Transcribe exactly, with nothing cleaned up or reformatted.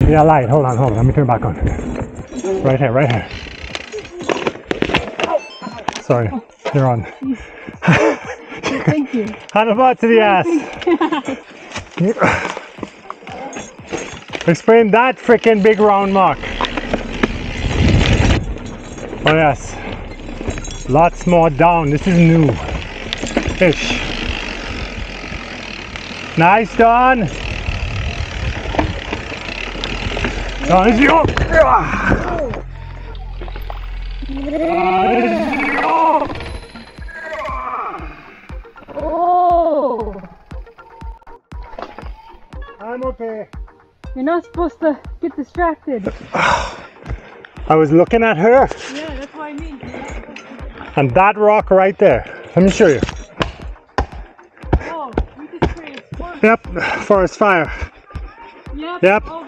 Yeah, light. Hold on, hold on. Let me turn back on. Right here, right here. Sorry, you're on. Thank you. Handlebar to the ass. Explain that freaking big round mark. Oh yes. Lots more down. This is new. Fish. Nice, Don. Don, is you. Oh! I'm okay. You're not supposed to get distracted. I was looking at her. Yeah, that's what I mean. And that rock right there. Let me show you. Oh, we just created forest. Yep, forest fire. Yep. Yep. Oh,